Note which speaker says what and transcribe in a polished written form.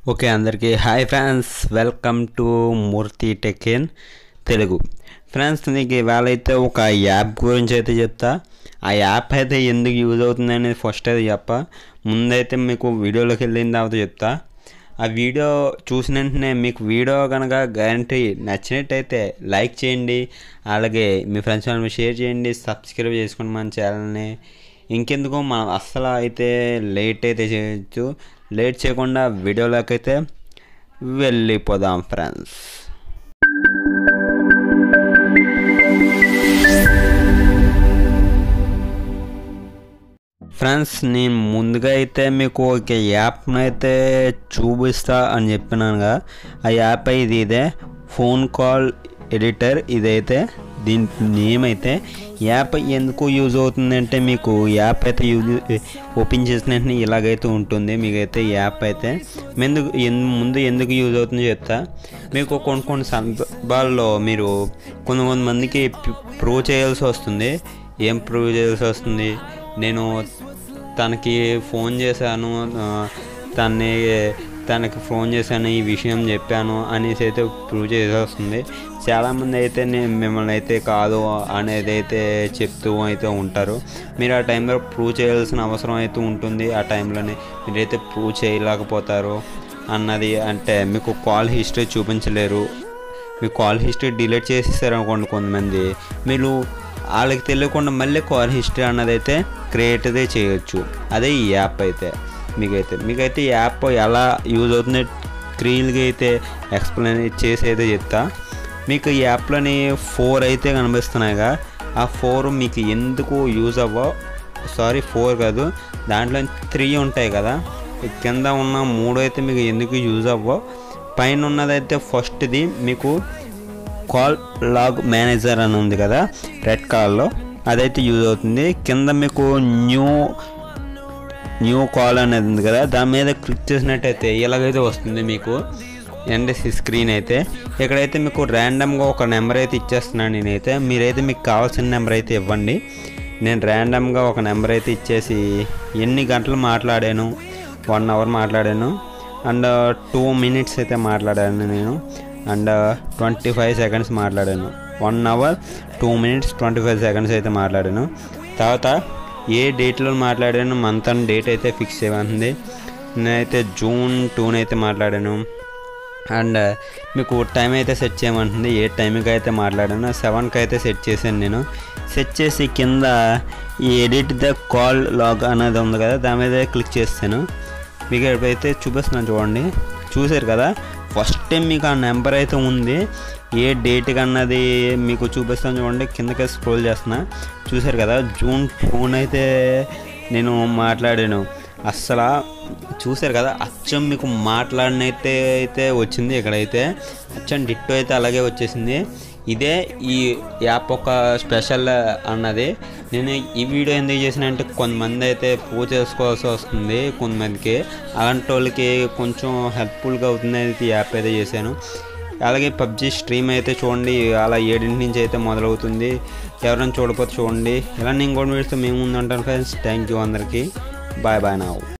Speaker 1: Okay అందరికీ hi friends, welcome to Murthy tech in Telugu. Friends, నీకు ఇవాళ అయితే ఒక యాప్ గురించి అయితే చెప్తా. ఆ యాప్ అయితే ఎందుకు యూజ్ అవుతుంది అనేది ఫస్ట్ అయితే ముందైతే మీకు వీడియోలోకి వెళ్ళిన తర్వాత చెప్తా. ఆ వీడియో చూసిన వెంటనే మీకు వీడియో కనుక గ్యారంటీ నచ్చినట్టయితే లైక్ చేయండి, అలాగే మీ ఫ్రెండ్స్ వాళ్ళని షేర్ చేయండి, సబ్స్క్రైబ్ చేసుకోండి మన ఛానల్ని. ఇంకెందుకు మనం అస్సలు అయితే లేట్ అయితే చేయొచ్చు. లేట్ చేయకుండా వీడియోలోకి అయితే వెళ్ళిపోదాం ఫ్రెండ్స్. ఫ్రెండ్స్, నేను ముందుగా అయితే మీకు ఒక యాప్ను అయితే చూపిస్తా అని చెప్పినాను కదా. ఆ యాప్ అయితే ఇదే ఫోన్ కాల్ ఎడిటర్. ఇదైతే దీని నేమ్ అయితే. యాప్ ఎందుకు యూజ్ అవుతుందంటే మీకు యాప్ అయితే ఓపెన్ చేసిన వెంటనే ఇలాగైతే ఉంటుంది. మీకైతే యాప్ అయితే ముందు ఎందుకు యూజ్ అవుతుందో చెప్తా. మీకు కొన్ని సందర్భాల్లో మీరు కొంతమందికి ప్రూవ్ చేయాల్సి వస్తుంది. ఏం ప్రూవ్ చేయాల్సి వస్తుంది? నేను తనకి ఫోన్ చేశాను, తనకి ఫోన్ చేశాను, ఈ విషయం చెప్పాను అనేసి అయితే ప్రూవ్ చేసి వస్తుంది. చాలామంది అయితే నేను మిమ్మల్ని అయితే కాదు అనేది అయితే చెప్తూ అయితే ఉంటారు. మీరు ఆ టైంలో ప్రూవ్ చేయాల్సిన అవసరం అయితే ఉంటుంది. ఆ టైంలోనే మీరైతే ప్రూవ్ చేయలేకపోతారు అన్నది. అంటే మీకు కాల్ హిస్టరీ చూపించలేరు. మీ కాల్ హిస్టరీ డిలీట్ చేసేసారు అనుకోండి కొంతమంది, మీరు వాళ్ళకి తెలియకుండా మళ్ళీ కాల్ హిస్టరీ అన్నది అయితే క్రియేట్ అయితే చేయొచ్చు. అదే ఈ యాప్ అయితే. మీకైతే ఈ యాప్ ఎలా యూజ్ అవుతుంది క్లియర్గా అయితే ఎక్స్ప్లెయిన్ చేసి అయితే చెప్తా. మీకు ఈ యాప్లోని 4 అయితే కనిపిస్తున్నాయిగా. ఆ 4 మీకు ఎందుకు యూజ్ సారీ 4 కాదు, దాంట్లో 3 ఉంటాయి కదా. కింద ఉన్న 3 అయితే మీకు ఎందుకు యూజ్ పైన ఉన్నదైతే ఫస్ట్ది మీకు కాల్ లాగ్ మేనేజర్ అని ఉంది కదా రెడ్ కలర్లో, అదైతే యూజ్ అవుతుంది. కింద మీకు న్యూ కాల్ అనేది ఉంది కదా, దాని మీద క్లిక్ చేసినట్టయితే ఇలాగైతే వస్తుంది మీకు ఎన్ఎస్సి స్క్రీన్ అయితే. ఇక్కడైతే మీకు ర్యాండమ్గా ఒక నెంబర్ అయితే ఇచ్చేస్తున్నాను నేనైతే. మీరైతే మీకు కావాల్సిన నెంబర్ అయితే ఇవ్వండి. నేను ర్యాండమ్గా ఒక నెంబర్ అయితే ఇచ్చేసి ఎన్ని గంటలు మాట్లాడాను, 1 అవర్ మాట్లాడాను, అండ్ 2 మినిట్స్ అయితే మాట్లాడాను నేను, అండ్ 25 సెకండ్స్ మాట్లాడాను. 1 అవర్ 2 మినిట్స్ 25 సెకండ్స్ అయితే మాట్లాడాను. తర్వాత ఏ డేట్లో మాట్లాడాను, మంత్ అండ్ డేట్ అయితే ఫిక్స్ చేయమంటుంది. నేనైతే జూన్ 2 అయితే మాట్లాడాను. అండ్ మీకు టైం అయితే సెట్ చేయమంటుంది. ఏ టైంకి అయితే మాట్లాడాను 7కి అయితే సెట్ చేశాను నేను. సెట్ చేసి కింద ఈ ఎడిట్ ద కాల్ లాగ్ అనేది ఉంది కదా, దాని మీద క్లిక్ చేస్తాను. మీకు ఎప్పుడైతే చూపిస్తున్నాను చూడండి. చూసారు కదా, ఫస్ట్ టైం మీకు ఆ నెంబర్ అయితే ఉంది. ఏ డేట్కి అన్నది మీకు చూపిస్తాను చూడండి. కిందకి స్క్రోల్ చేస్తున్నా. చూసారు కదా, జూన్ 2 అయితే నేను మాట్లాడాను. అస్సలు చూసారు కదా, అచ్చం మీకు మాట్లాడినైతే వచ్చింది. ఇక్కడైతే అచ్చం డిట్టో అయితే అలాగే వచ్చేసింది. ఇదే ఈ యాప్ ఒక స్పెషల్ అన్నది. నేను ఈ వీడియో ఎందుకు చేసిన అంటే కొంతమంది అయితే ప్రూవ్ చేసుకోవాల్సి వస్తుంది. కొంతమందికి అలాంటి వాళ్ళకి కొంచెం హెల్ప్ఫుల్గా అవుతుంది అయితే ఈ యాప్ అయితే చేశాను. అలాగే పబ్జీ స్ట్రీమ్ అయితే చూడండి, అలా 7 నుంచి అయితే మొదలవుతుంది. ఎవరైనా చూడకపోతే చూడండి. ఇలా నేను కూడా వీడితో మేము ముందు ఉంటాను ఫ్రెండ్స్. థ్యాంక్ యూ అందరికీ. బాయ్ బాయ్ నా.